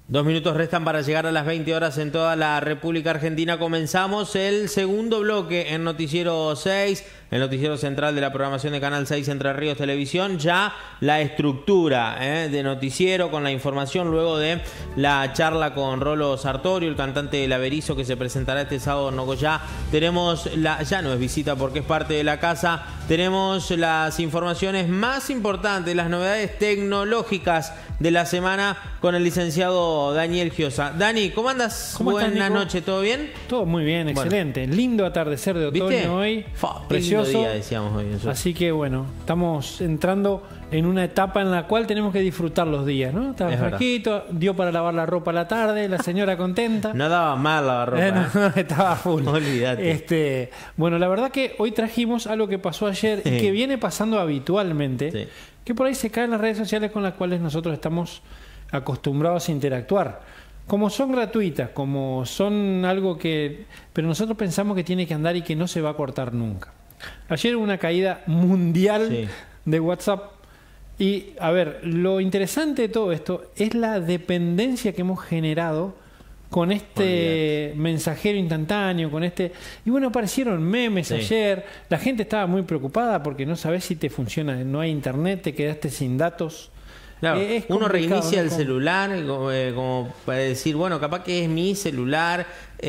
2 minutos restan para llegar a las 20 horas en toda la República Argentina. Comenzamos el segundo bloque en Noticiero 6, el noticiero central de la programación de Canal 6 Entre Ríos Televisión. Ya la estructura de noticiero con la información luego de la charla con Rolo Sartorio, el cantante del Averizo, que se presentará este sábado en Nogoyá. Tenemos ya no es visita porque es parte de la casa. Tenemos las informaciones más importantes, las novedades tecnológicas de la semana con el licenciado Daniel Giosa. Dani, ¿cómo andas? Buenas noches, ¿todo bien? Todo muy bien, excelente. Bueno. Lindo atardecer de otoño. ¿Viste? Hoy. Precioso. Lindo día, decíamos hoy. Así que bueno, estamos entrando en una etapa en la cual tenemos que disfrutar los días, ¿no? Estaba fresquito, dio para lavar la ropa a la tarde, la señora contenta. No daba mal lavar ropa. No, estaba full. Olvídate. Bueno, la verdad que hoy trajimos algo que pasó ayer y que viene pasando habitualmente, que por ahí se caen las redes sociales con las cuales nosotros estamos acostumbrados a interactuar. Como son gratuitas, como son algo que... Pero nosotros pensamos que tiene que andar y que no se va a cortar nunca. Ayer hubo una caída mundial de WhatsApp. Y, a ver, lo interesante de todo esto es la dependencia que hemos generado con este mensajero instantáneo, con este... Y bueno, aparecieron memes ayer. La gente estaba muy preocupada porque no sabes si te funciona. No hay internet, te quedaste sin datos. Claro, uno reinicia el celular como para decir, bueno, capaz que es mi celular,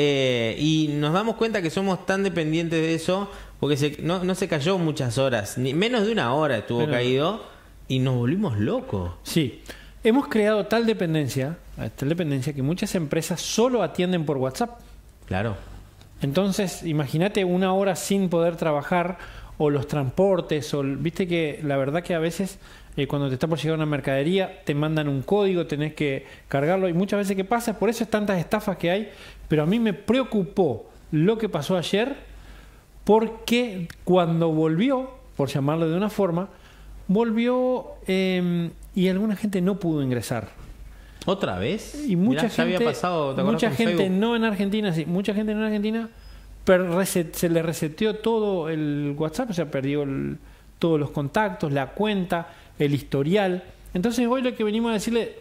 y nos damos cuenta que somos tan dependientes de eso porque no se cayó muchas horas, ni menos de una hora estuvo caído y nos volvimos locos. Sí, hemos creado tal dependencia que muchas empresas solo atienden por WhatsApp. Claro. Entonces, imagínate una hora sin poder trabajar, o los transportes, o viste que la verdad que a veces cuando te está por llegar una mercadería te mandan un código, tenés que cargarlo, y muchas veces que pasa, por eso es tantas estafas que hay. Pero a mí me preocupó lo que pasó ayer, porque cuando volvió, por llamarlo de una forma, volvió y alguna gente no pudo ingresar. ¿Otra vez? Y mucha gente, había pasado, ¿te mucha gente Facebook? no en Argentina, mucha gente no en Argentina, se le reseteó todo el WhatsApp, o sea, perdió todos los contactos, la cuenta, el historial. Entonces hoy lo que venimos a decirle,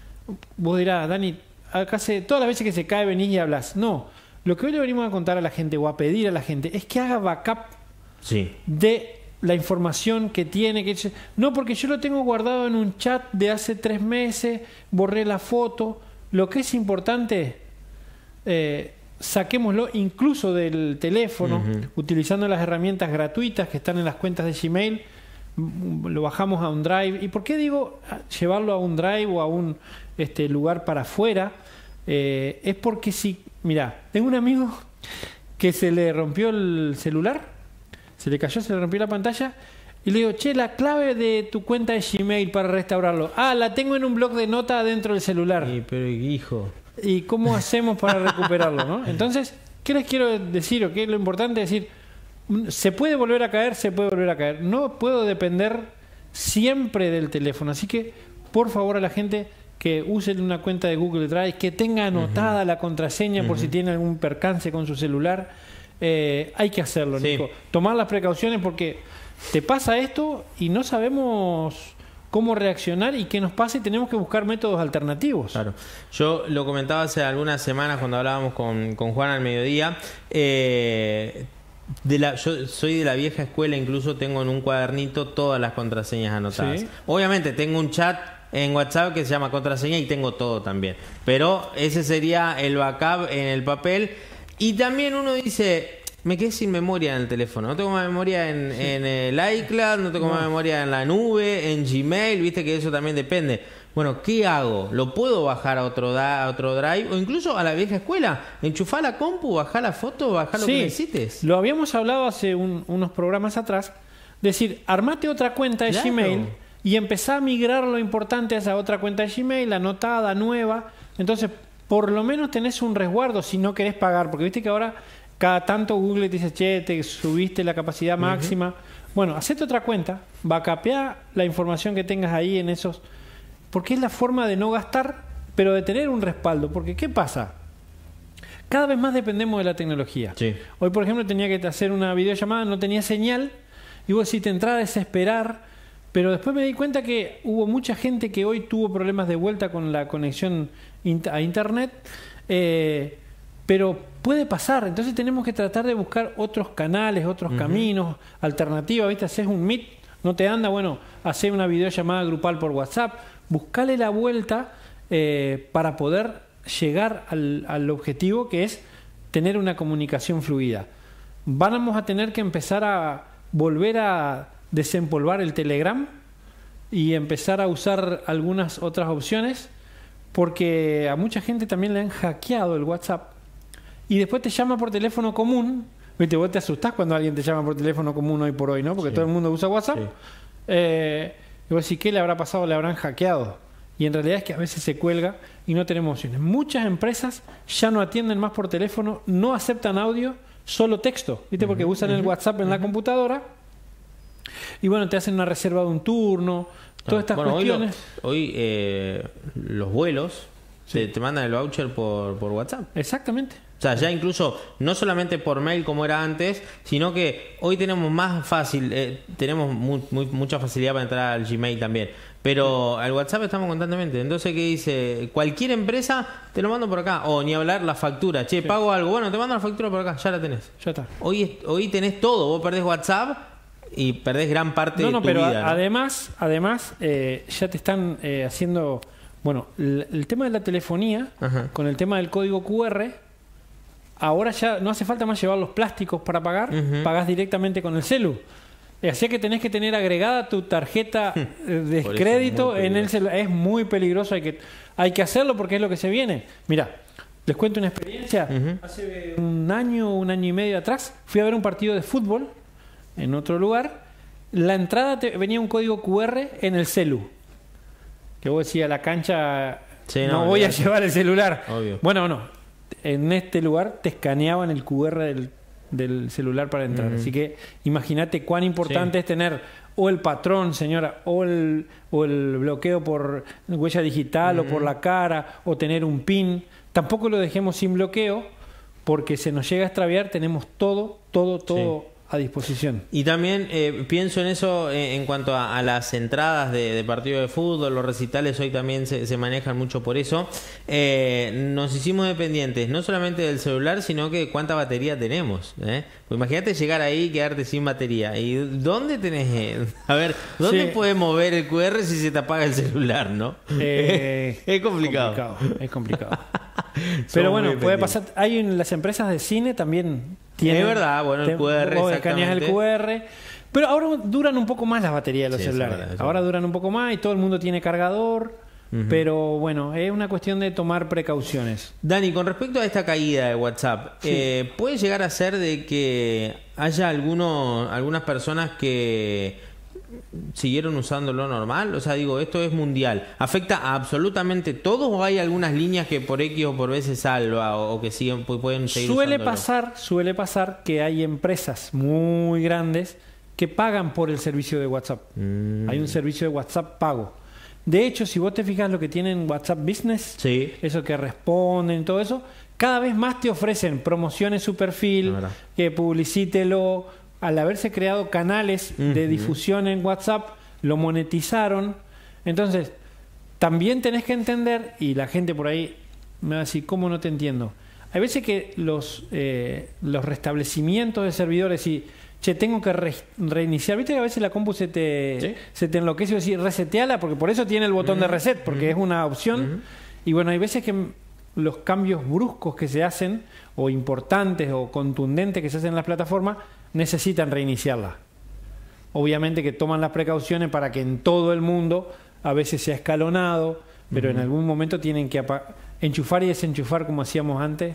vos dirás, Dani, acá todas las veces que se cae venís y hablas. No, lo que hoy le venimos a contar a la gente o a pedir a la gente es que haga backup de la información que tiene. No, porque yo lo tengo guardado en un chat de hace 3 meses, borré la foto. Lo que es importante, saquémoslo incluso del teléfono, utilizando las herramientas gratuitas que están en las cuentas de Gmail. Lo bajamos a un Drive. ¿Y por qué digo llevarlo a un Drive o a un lugar para afuera? Es porque mirá, tengo un amigo que se le rompió el celular, se le cayó, se le rompió la pantalla, y le digo, che, la clave de tu cuenta de Gmail para restaurarlo. La tengo en un bloc de nota dentro del celular. Pero hijo... ¿Y cómo hacemos para recuperarlo, no? Entonces, ¿qué les quiero decir? ¿O qué es lo importante? Es decir, se puede volver a caer, se puede volver a caer. No puedo depender siempre del teléfono. Así que, por favor, a la gente que use una cuenta de Google Drive, que tenga anotada la contraseña por si tiene algún percance con su celular. Hay que hacerlo, Nico. Tomar las precauciones, porque te pasa esto y no sabemos cómo reaccionar y qué nos pasa, y tenemos que buscar métodos alternativos. Claro. Yo lo comentaba hace algunas semanas cuando hablábamos con Juan al mediodía. Yo soy de la vieja escuela, incluso tengo en un cuadernito todas las contraseñas anotadas. Obviamente tengo un chat en WhatsApp que se llama contraseña y tengo todo también. Pero ese sería el backup en el papel. Y también uno dice... Me quedé sin memoria en el teléfono. No tengo más memoria en el iCloud, no tengo más memoria en la nube, en Gmail, viste que eso también depende. Bueno, ¿qué hago? ¿Lo puedo bajar a otro Drive? O incluso a la vieja escuela. Enchufar la compu, bajar la foto, bajar lo que necesites. Lo habíamos hablado hace unos programas atrás. Decir, armate otra cuenta de Gmail y empezá a migrar lo importante a esa otra cuenta de Gmail, anotada, nueva. Entonces, por lo menos tenés un resguardo si no querés pagar. Porque viste que ahora... Cada tanto Google te dice, che, te subiste la capacidad máxima. Bueno, hacete otra cuenta, backupea la información que tengas ahí en esos... Porque es la forma de no gastar, pero de tener un respaldo. Porque, ¿qué pasa? Cada vez más dependemos de la tecnología. Hoy, por ejemplo, tenía que hacer una videollamada, no tenía señal, y vos si te entraba a desesperar, pero después me di cuenta que hubo mucha gente que hoy tuvo problemas de vuelta con la conexión a internet, pero puede pasar. Entonces tenemos que tratar de buscar otros canales, otros caminos, alternativas. ¿Viste? Haces un Meet, no te anda, bueno, haces una videollamada grupal por WhatsApp, buscale la vuelta para poder llegar al objetivo, que es tener una comunicación fluida. Vamos a tener que empezar a volver a desempolvar el Telegram y empezar a usar algunas otras opciones, porque a mucha gente también le han hackeado el WhatsApp y después te llama por teléfono común. ¿Viste? Vos te asustás cuando alguien te llama por teléfono común hoy por hoy, ¿no? Porque todo el mundo usa WhatsApp. Y vos decís, ¿qué le habrá pasado? Le habrán hackeado. Y en realidad es que a veces se cuelga y no tenemos opciones. Muchas empresas ya no atienden más por teléfono, no aceptan audio, solo texto, ¿viste? Porque usan el WhatsApp en la computadora y bueno, te hacen una reserva de un turno, todas estas cuestiones. Hoy los vuelos te mandan el voucher por WhatsApp. Exactamente. O sea, ya incluso no solamente por mail como era antes, sino que hoy tenemos más fácil, tenemos mucha facilidad para entrar al Gmail también. Pero al WhatsApp estamos constantemente. Entonces, ¿qué dice? Cualquier empresa te lo mando por acá. O ni hablar la factura. Che, pago algo. Bueno, te mando la factura por acá. Ya la tenés. Ya está. Hoy tenés todo. Vos perdés WhatsApp y perdés gran parte de tu pero vida. ¿No? Además, ya te están haciendo... Bueno, el tema de la telefonía, con el tema del código QR, ahora ya no hace falta más llevar los plásticos para pagar. Pagás directamente con el celu. Así que tenés que tener agregada tu tarjeta de crédito en el celular. Es muy peligroso, hay que hacerlo porque es lo que se viene. Mira, les cuento una experiencia. Hace un año y medio atrás fui a ver un partido de fútbol en otro lugar. La entrada venía un código QR en el celu. Que vos decías, a la cancha no voy a llevar el celular. Obvio. Bueno, no. En este lugar te escaneaban el QR del celular para entrar. Así que imagínate cuán importante es tener o el patrón, señora, o el bloqueo por huella digital o por la cara, o tener un PIN. Tampoco lo dejemos sin bloqueo, porque se nos llega a extraviar. Tenemos todo a disposición. Y también pienso en eso en cuanto a las entradas de partido de fútbol. Los recitales hoy también se manejan mucho por eso. Nos hicimos dependientes no solamente del celular, sino que cuánta batería tenemos. Pues imagínate llegar ahí y quedarte sin batería. ¿Y dónde tenés? A ver, ¿dónde puedes mover el QR si se te apaga el celular, no? Es complicado. Es complicado. Pero bueno, puede pasar. Hay en las empresas de cine también. Es verdad, bueno, el QR, vos escaneas el QR. Pero ahora duran un poco más las baterías de los celulares. Verdad, ahora duran un poco más y todo el mundo tiene cargador. Pero bueno, es una cuestión de tomar precauciones. Dani, con respecto a esta caída de WhatsApp, ¿puede llegar a ser de que haya algunas personas que siguieron usándolo normal? O sea, digo, esto es mundial. ¿Afecta a absolutamente todos o hay algunas líneas que por X o por B se salva o que siguen, pueden seguir usándolo? Suele pasar que hay empresas muy grandes que pagan por el servicio de WhatsApp. Hay un servicio de WhatsApp pago. De hecho, si vos te fijas lo que tienen WhatsApp Business, eso que responden, todo eso, cada vez más te ofrecen promociones su perfil, que publicítelo. Al haberse creado canales de difusión en WhatsApp, lo monetizaron. Entonces, también tenés que entender, y la gente por ahí me va a decir, ¿cómo no te entiendo? Hay veces que los restablecimientos de servidores y tengo que reiniciar. Viste que a veces la compu se te enloquece y decir, reseteala, porque por eso tiene el botón de reset, porque es una opción. Y bueno, hay veces que los cambios bruscos que se hacen, o importantes o contundentes que se hacen en las plataformas, necesitan reiniciarla. Obviamente que toman las precauciones para que en todo el mundo a veces sea escalonado, pero en algún momento tienen que enchufar y desenchufar como hacíamos antes.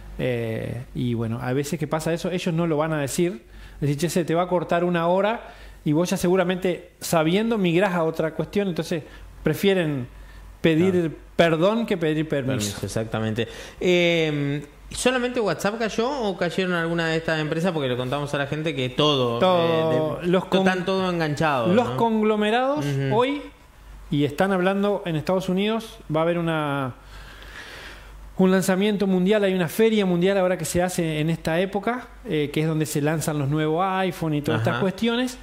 Y bueno, a veces que pasa eso, ellos no lo van a decir. Decir, che, se te va a cortar una hora y vos ya seguramente sabiendo migrás a otra cuestión, entonces prefieren pedir perdón que pedir permiso. Exactamente. ¿Solamente WhatsApp cayó o cayeron alguna de estas empresas? Porque le contamos a la gente que están todos enganchados. Los conglomerados hoy, y están hablando en Estados Unidos, va a haber un lanzamiento mundial, hay una feria mundial ahora que se hace en esta época, que es donde se lanzan los nuevos iPhone y todas estas cuestiones.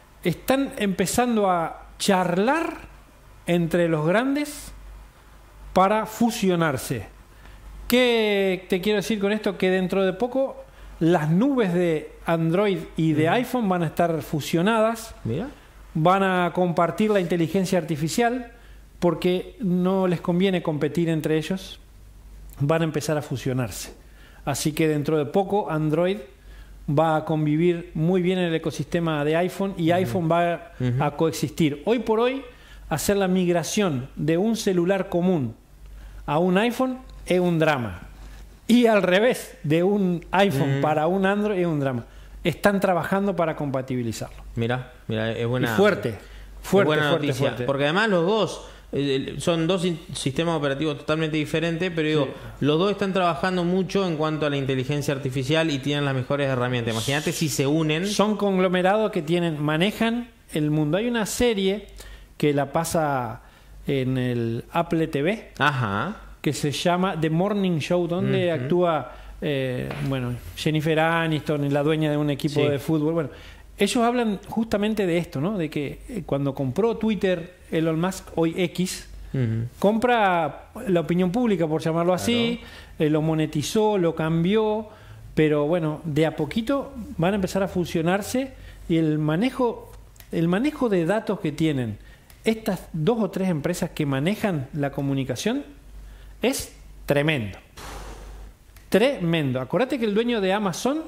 Están empezando a charlar entre los grandes para fusionarse. ¿Qué te quiero decir con esto? Que dentro de poco las nubes de Android y de iPhone van a estar fusionadas. Mira. Van a compartir la inteligencia artificial porque no les conviene competir entre ellos. Van a empezar a fusionarse. Así que dentro de poco Android va a convivir muy bien en el ecosistema de iPhone y iPhone va a coexistir. Hoy por hoy, hacer la migración de un celular común a un iPhone es un drama. Y al revés, de un iPhone para un Android es un drama. Están trabajando para compatibilizarlo. Mira, es buena. Y fuerte, buena noticia. Porque además los dos son dos sistemas operativos totalmente diferentes, pero digo, los dos están trabajando mucho en cuanto a la inteligencia artificial y tienen las mejores herramientas. Imagínate si se unen. Son conglomerados que manejan el mundo. Hay una serie que la pasa en el Apple TV. Ajá. Que se llama The Morning Show, donde actúa Jennifer Aniston, la dueña de un equipo de fútbol. Bueno, ellos hablan justamente de esto, ¿no? De que cuando compró Twitter Elon Musk, hoy X, compra la opinión pública, por llamarlo así, lo monetizó, lo cambió, pero bueno, de a poquito van a empezar a fusionarse y el manejo de datos que tienen estas 2 o 3 empresas que manejan la comunicación es tremendo. Tremendo. Acuérdate que el dueño de Amazon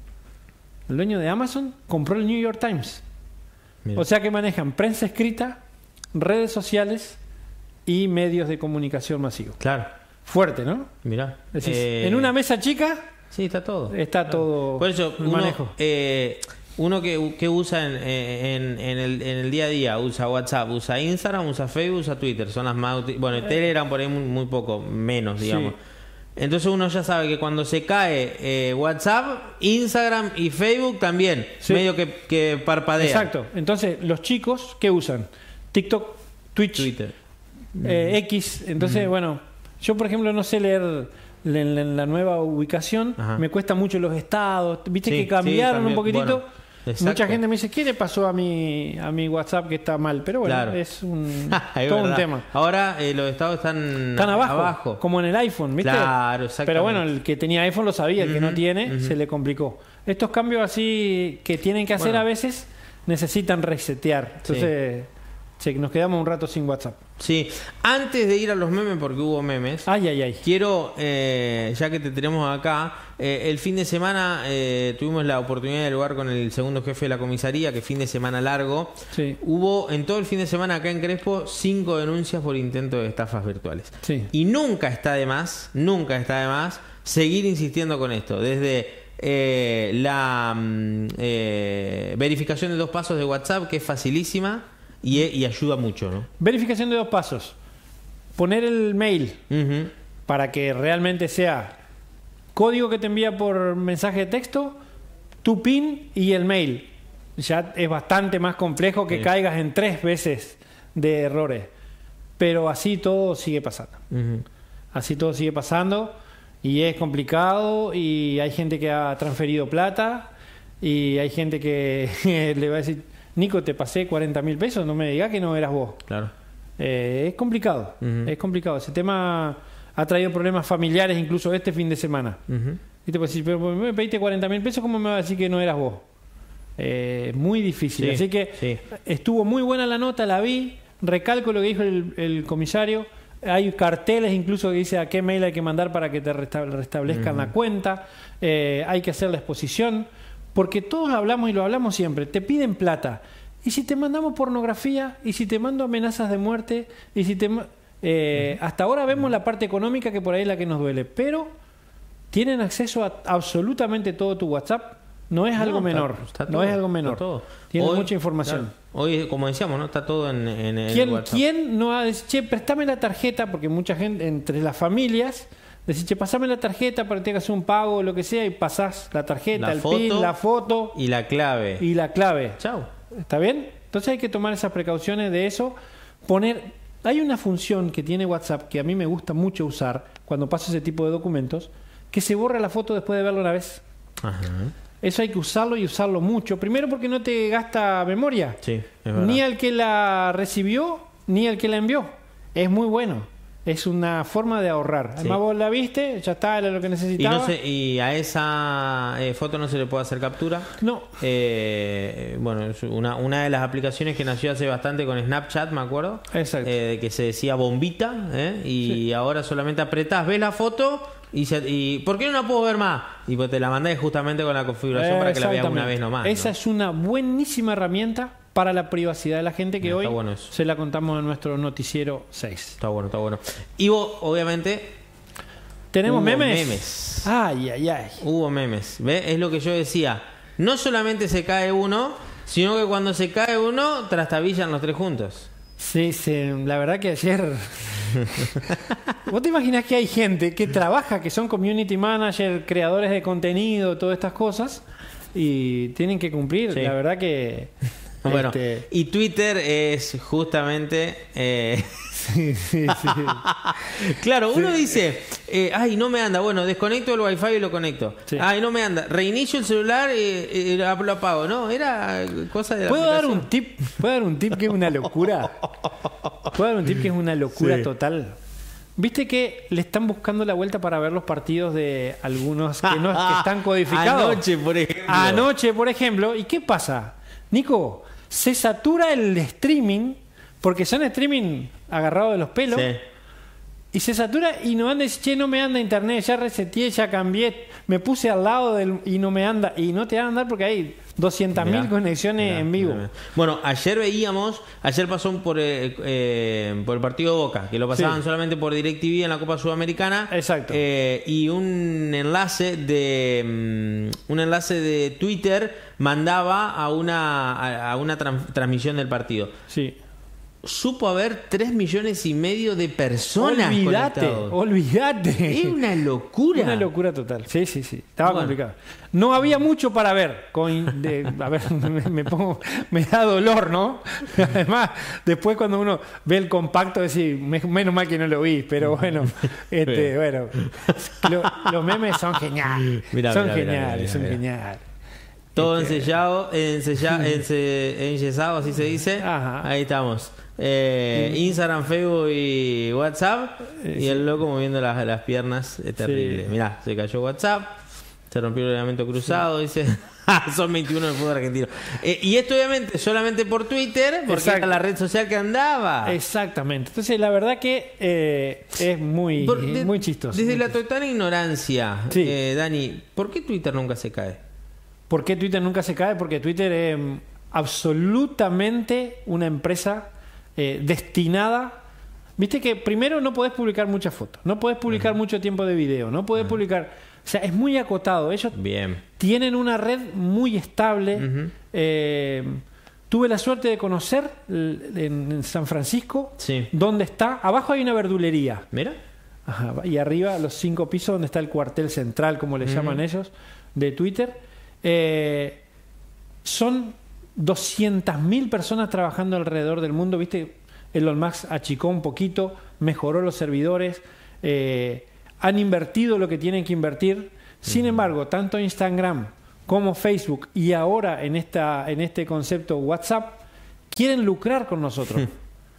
compró el New York Times. Mira. O sea que manejan prensa escrita, redes sociales y medios de comunicación masivos. Claro. Fuerte, ¿no? Mira. En una mesa chica. Sí, está todo. Está todo. Por eso, manejo. Uno que usa en el día a día, usa WhatsApp, usa Instagram, usa Facebook, usa Twitter. Son las más Telegram por ahí muy poco, menos, digamos. Sí. Entonces uno ya sabe que cuando se cae WhatsApp, Instagram y Facebook también, medio que parpadea. Exacto. Entonces, los chicos, ¿qué usan? TikTok, Twitch, Twitter, X. Entonces, bueno, yo por ejemplo no sé leer en la nueva ubicación. Me cuesta mucho los estados. Viste que cambiaron un poquitito. Bueno. Exacto. Mucha gente me dice, ¿qué le pasó a mi WhatsApp que está mal? Pero bueno, es todo un tema. Ahora los estados están abajo, como en el iPhone, ¿viste? Claro, exactamente. Pero bueno, el que tenía iPhone lo sabía, el que no tiene se le complicó. Estos cambios así que tienen que hacer a veces necesitan resetear. Entonces nos quedamos un rato sin WhatsApp. Sí, antes de ir a los memes, porque hubo memes, quiero, ya que te tenemos acá, el fin de semana tuvimos la oportunidad de dialogar con el segundo jefe de la comisaría, que fin de semana largo. Hubo en todo el fin de semana acá en Crespo 5 denuncias por intento de estafas virtuales. Y nunca está de más seguir insistiendo con esto, desde la verificación de 2 pasos de WhatsApp, que es facilísima. Y ayuda mucho, ¿no? Verificación de 2 pasos. Poner el mail para que realmente sea código que te envía por mensaje de texto, tu PIN y el mail. Ya es bastante más complejo que caigas en 3 veces de errores. Pero así todo sigue pasando. Así todo sigue pasando y es complicado y hay gente que ha transferido plata y hay gente que le va a decir... Nico, te pasé 40.000 pesos, no me digas que no eras vos. Claro. Es complicado, es complicado. Ese tema ha traído problemas familiares incluso este fin de semana. Y te puedes decir, pero me pediste 40.000 pesos, ¿cómo me vas a decir que no eras vos? Muy difícil. Así que estuvo muy buena la nota, la vi, recalco lo que dijo el comisario. Hay carteles incluso que dice a qué mail hay que mandar para que te restablezcan la cuenta. Hay que hacer la exposición. Porque todos hablamos y lo hablamos siempre, te piden plata. Y si te mandamos pornografía, y si te mando amenazas de muerte, y si te hasta ahora vemos la parte económica que por ahí es la que nos duele, pero tienen acceso a absolutamente todo tu WhatsApp. No es algo menor. No es algo menor. Tienen mucha información. Claro. Hoy, como decíamos, ¿no? Está todo en el WhatsApp. ¿Quién no ha dicho, che, préstame la tarjeta? Porque mucha gente, entre las familias, decís, che, pasame la tarjeta para que tengas un pago o lo que sea, y pasás la tarjeta, el PIN, la foto y la clave. Chau. ¿Está bien? Entonces hay que tomar esas precauciones de eso. Hay una función que tiene WhatsApp que a mí me gusta mucho usar cuando paso ese tipo de documentos, que se borra la foto después de verla una vez. Eso hay que usarlo y usarlo mucho. Primero porque no te gasta memoria. Sí, es verdad. Ni al que la recibió, ni al que la envió. Es muy bueno. Es una forma de ahorrar. Además vos la viste, ya está, era lo que necesitaba. Y a esa foto no se le puede hacer captura. No. Bueno, es una de las aplicaciones que nació hace bastante con Snapchat, me acuerdo. Exacto. Que se decía bombita, y ahora solamente apretás, ves la foto y ¿por qué no la puedo ver más? Y pues te la mandé justamente con la configuración para que la veas una vez nomás. Esa es una buenísima herramienta para la privacidad de la gente que hoy bueno se la contamos en nuestro noticiero 6. Está bueno. Y vos, obviamente... ¿Tenemos hubo memes? Ay. Hubo memes. ¿Ves? Es lo que yo decía. No solamente se cae uno, sino que cuando se cae uno, trastabillan los tres juntos. Sí, la verdad que ayer... ¿Vos te imaginás que hay gente que trabaja, que son community manager, creadores de contenido, todas estas cosas, y tienen que cumplir? Sí. La verdad que... Bueno, y Twitter es justamente... Sí. Claro, uno dice, ay, no me anda. Bueno, desconecto el wifi y lo conecto. Sí. Ay, no me anda. Reinicio el celular y lo apago. No, era cosa de la ¿Puedo dar un tip que es una locura? Sí. Total. ¿Viste que le están buscando la vuelta para ver los partidos de algunos que están codificados? Anoche, por ejemplo. ¿Y qué pasa? Nico, se satura el streaming, porque son streaming agarrados de los pelos, sí. Y se satura y no anda, dice, che, no me anda internet, ya reseteé, ya cambié, me puse al lado y no me anda, y no te va a andar porque hay 200.000 conexiones en vivo. Bueno, ayer pasó por el partido de Boca, que lo pasaban solamente por DirecTV en la Copa Sudamericana. Exacto. Y un enlace de Twitter mandaba a una transmisión del partido. Sí. Supo haber 3,5 millones de personas. Olvídate. Es una locura. Una locura total. Sí. Estaba complicado. No había mucho para ver. A ver, me da dolor, ¿no? Además, después cuando uno ve el compacto, decir, menos mal que no lo vi, pero bueno, bueno, los memes son geniales. Son geniales. Todo enyesado, así se dice. Ajá. Ahí estamos. Instagram, Facebook y WhatsApp. Y el loco moviendo las piernas. Es terrible. Sí. Mirá, se cayó WhatsApp. Se rompió el ligamento cruzado. Dice, son 21 del fútbol argentino. Y esto obviamente solamente por Twitter, porque era la red social que andaba. Exactamente. Entonces la verdad que es muy chistoso. Desde la total ignorancia, Dani, ¿por qué Twitter nunca se cae? ¿Por qué Twitter nunca se cae? Porque Twitter es absolutamente una empresa destinada. Viste que primero no podés publicar muchas fotos, no podés publicar mucho tiempo de video, no podés publicar... O sea, es muy acotado. Ellos tienen una red muy estable. Tuve la suerte de conocer en San Francisco, donde está. Abajo hay una verdulería. Mira. Ajá, y arriba, los 5 pisos, donde está el cuartel central, como le llaman ellos, de Twitter. Son 200.000 personas trabajando alrededor del mundo. Viste, Elon Musk achicó un poquito, mejoró los servidores, han invertido lo que tienen que invertir. Sin embargo, tanto Instagram como Facebook y ahora en este concepto WhatsApp quieren lucrar con nosotros.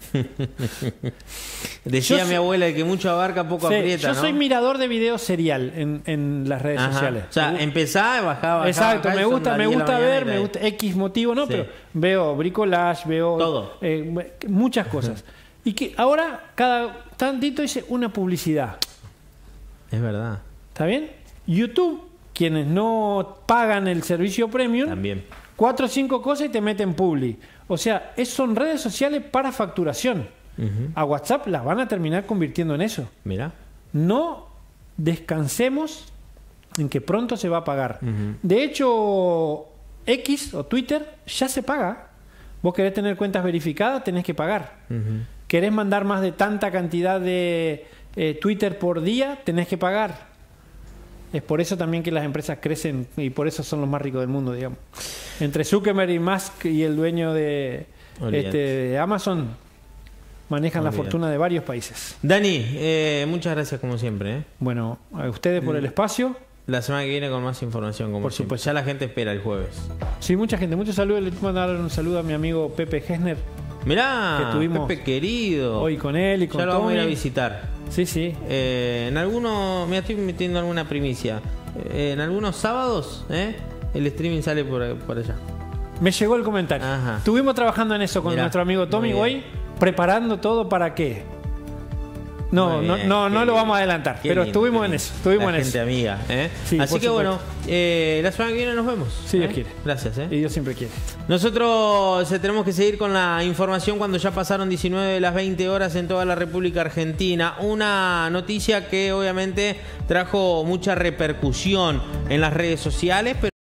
Decía mi abuela que mucho abarca, poco aprieta. Yo soy mirador de video serial en las redes sociales. O sea, empezaba, bajaba. Exacto, me gusta ver, me gusta X motivo, ¿no? Pero veo bricolage, veo todo. Muchas cosas. Y que ahora cada tantito dice una publicidad. Es verdad. ¿Está bien? YouTube, quienes no pagan el servicio premium, también 4 o 5 cosas y te meten publi. O sea, son redes sociales para facturación. A WhatsApp las van a terminar convirtiendo en eso. Mira. No descansemos en que pronto se va a pagar. De hecho, X o Twitter ya se paga. Vos querés tener cuentas verificadas, tenés que pagar. Querés mandar más de tanta cantidad de Twitter por día, tenés que pagar. Es por eso también que las empresas crecen y por eso son los más ricos del mundo, digamos. Entre Zuckerberg y Musk y el dueño de Amazon manejan la fortuna de varios países. Dani, muchas gracias como siempre. Bueno, a ustedes por el espacio. La semana que viene con más información, como por supuesto. Ya la gente espera el jueves. Sí, mucha gente. Muchos saludos. Le quiero mandar un saludo a mi amigo Pepe Gessner. Mirá, Pepe querido. Hoy con él y con ya lo vamos a ir a visitar. Sí, sí. En algunos, me estoy metiendo alguna primicia. En algunos sábados, el streaming sale por allá. Me llegó el comentario. Ajá. Estuvimos trabajando en eso con nuestro amigo Tommy hoy, preparando todo para qué. No lo vamos a adelantar, pero lindo, estuvimos en eso. Estuvimos en gente eso. amiga. Sí, así que bueno, la semana que viene nos vemos. Si Dios quiere. Gracias. Y Dios siempre quiere. Nosotros tenemos que seguir con la información cuando ya pasaron 19 de las 20 horas en toda la República Argentina. Una noticia que obviamente trajo mucha repercusión en las redes sociales, pero